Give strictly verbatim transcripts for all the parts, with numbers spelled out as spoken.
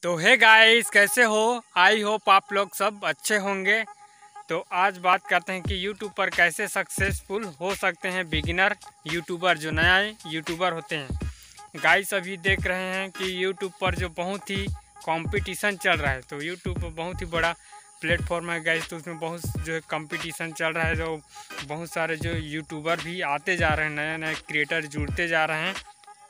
तो hey guys, कैसे हो? आई होप आप लोग सब अच्छे होंगे। तो आज बात करते हैं कि यूट्यूब पर कैसे सक्सेसफुल हो सकते हैं बिगिनर यूट्यूबर, जो नए यूट्यूबर होते हैं। गाइस, अभी देख रहे हैं कि यूट्यूब पर जो बहुत ही कंपटीशन चल रहा है, तो यूट्यूब बहुत ही बड़ा प्लेटफॉर्म है गाइस। तो उसमें बहुत जो है कंपटीशन चल रहा है, जो बहुत सारे जो यूट्यूबर भी आते जा रहे हैं, नए नए क्रिएटर जुड़ते जा रहे हैं।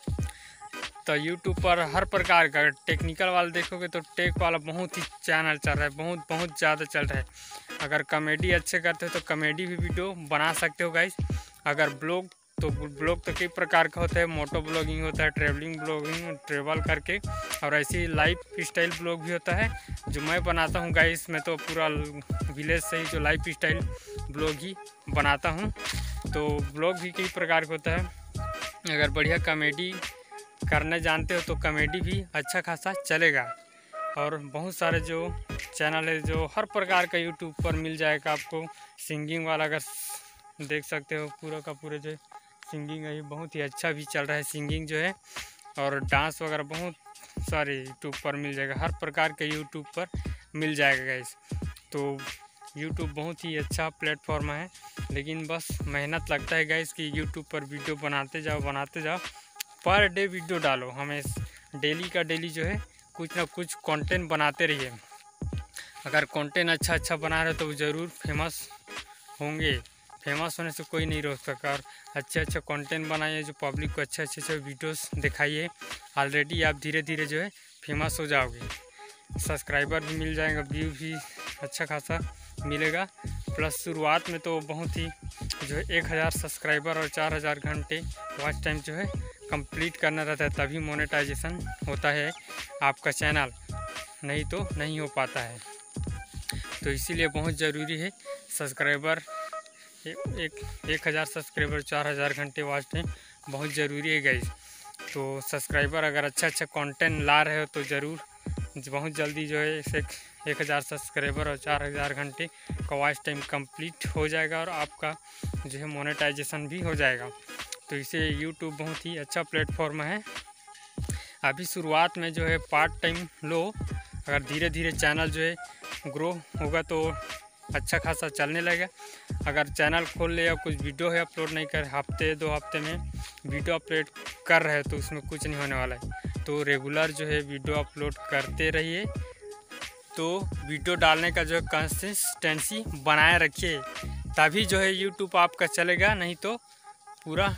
तो यूट्यूब पर हर प्रकार का टेक्निकल वाला देखोगे तो टेक वाला बहुत ही चैनल चल रहा है, बहुत बहुत ज़्यादा चल रहा है। अगर कॉमेडी अच्छे करते हो तो कॉमेडी भी वीडियो बना सकते हो गाइस। अगर ब्लॉग तो ब्लॉग तो कई प्रकार का होता है, मोटो ब्लॉगिंग होता है, ट्रैवलिंग ब्लॉगिंग ट्रेवल करके, और ऐसी लाइफ स्टाइल ब्लॉग भी होता है जो मैं बनाता हूँ गाइस। मैं तो पूरा विलेज से ही जो लाइफ स्टाइल ब्लॉग ही बनाता हूँ। तो ब्लॉग भी कई प्रकार का होता है। अगर बढ़िया कॉमेडी करने जानते हो तो कॉमेडी भी अच्छा खासा चलेगा। और बहुत सारे जो चैनल है जो हर प्रकार का यूट्यूब पर मिल जाएगा आपको। सिंगिंग वाला अगर देख सकते हो, पूरा का पूरा जो सिंगिंग है बहुत ही अच्छा भी चल रहा है सिंगिंग जो है। और डांस वगैरह बहुत सारे यूट्यूब पर मिल जाएगा, हर प्रकार के यूट्यूब पर मिल जाएगा गाइस। तो यूट्यूब बहुत ही अच्छा प्लेटफॉर्म है, लेकिन बस मेहनत लगता है गाइस कि यूट्यूब पर वीडियो बनाते जाओ बनाते जाओ पर डे वीडियो डालो। हमें डेली का डेली जो है कुछ ना कुछ कंटेंट बनाते रहिए। अगर कंटेंट अच्छा अच्छा बना रहे तो ज़रूर फेमस होंगे। फेमस होने से कोई नहीं रोक सकता। और अच्छे अच्छे कंटेंट बनाइए, जो पब्लिक को अच्छे अच्छे अच्छे वीडियोस दिखाइए। ऑलरेडी आप धीरे धीरे जो है फेमस हो जाओगे, सब्सक्राइबर भी मिल जाएगा, व्यू भी अच्छा खासा मिलेगा। प्लस शुरुआत में तो बहुत ही जो है एक हज़ार सब्सक्राइबर और चार हज़ार घंटे वॉच टाइम जो है कंप्लीट करना रहता है, तभी मोनेटाइजेशन होता है आपका चैनल, नहीं तो नहीं हो पाता है। तो इसीलिए बहुत ज़रूरी है सब्सक्राइबर, एक एक हज़ार सब्सक्राइबर चार हज़ार घंटे वॉच टाइम बहुत ज़रूरी है गाइस। तो सब्सक्राइबर अगर अच्छा अच्छा कंटेंट ला रहे हो तो ज़रूर बहुत जल्दी जो है एक एक हज़ार सब्सक्राइबर और चार हज़ार घंटे का वॉच टाइम कंप्लीट हो जाएगा, और आपका जो है मोनेटाइजेशन भी हो जाएगा। तो इसे यूट्यूब बहुत ही अच्छा प्लेटफॉर्म है। अभी शुरुआत में जो है पार्ट टाइम लो, अगर धीरे धीरे चैनल जो है ग्रो होगा तो अच्छा खासा चलने लगेगा। अगर चैनल खोल ले या कुछ वीडियो है अपलोड नहीं कर, हफ्ते दो हफ्ते में वीडियो अपलोड कर रहे हो तो उसमें कुछ नहीं होने वाला है। तो रेगुलर जो है वीडियो अपलोड करते रहिए, तो वीडियो डालने का जो है कंसिस्टेंसी बनाए रखिए, तभी जो है यूट्यूब आपका चलेगा, नहीं तो पूरा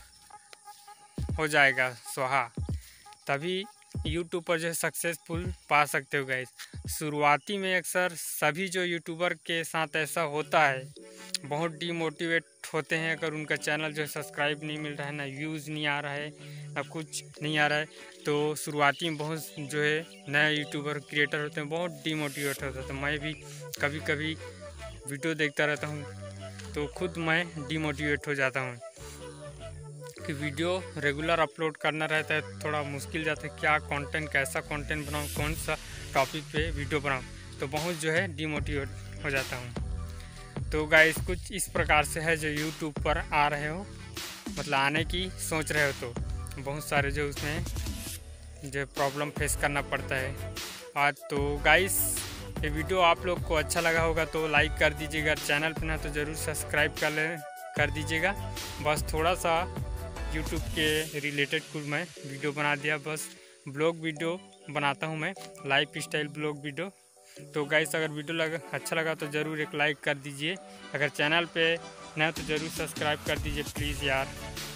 हो जाएगा स्वाहा। तभी यूट्यूब पर जो है सक्सेसफुल पा सकते हो गाइस। शुरुआती में अक्सर सभी जो यूट्यूबर के साथ ऐसा होता है, बहुत डीमोटिवेट होते हैं अगर उनका चैनल जो है सब्सक्राइब नहीं मिल रहा है, ना व्यूज़ नहीं आ रहा है, ना कुछ नहीं आ रहा है। तो शुरुआती में बहुत जो है नए यूट्यूबर क्रिएटर होते हैं, बहुत डीमोटिवेट होता है। तो मैं भी कभी कभी वीडियो देखता रहता हूँ तो खुद मैं डीमोटिवेट हो जाता हूँ कि वीडियो रेगुलर अपलोड करना रहता है, थोड़ा मुश्किल जाता है, क्या कंटेंट, कैसा कंटेंट बनाऊँ, कौन सा टॉपिक पे वीडियो बनाऊँ, तो बहुत जो है डीमोटिवेट हो जाता हूँ। तो गाइस, कुछ इस प्रकार से है जो यूट्यूब पर आ रहे हो, मतलब आने की सोच रहे हो, तो बहुत सारे जो उसमें जो प्रॉब्लम फेस करना पड़ता है आज। तो गाइस, ये वीडियो आप लोग को अच्छा लगा होगा तो लाइक कर दीजिएगा, चैनल पर ना तो ज़रूर सब्सक्राइब कर ले कर दीजिएगा। बस थोड़ा सा यूट्यूब के रिलेटेड कुछ मैं वीडियो बना दिया, बस ब्लॉग वीडियो बनाता हूँ मैं, लाइफ स्टाइल ब्लॉग वीडियो। तो गाइस, अगर वीडियो लगा अच्छा लगा तो ज़रूर एक लाइक कर दीजिए। अगर चैनल पे नया तो ज़रूर सब्सक्राइब कर दीजिए प्लीज़ यार।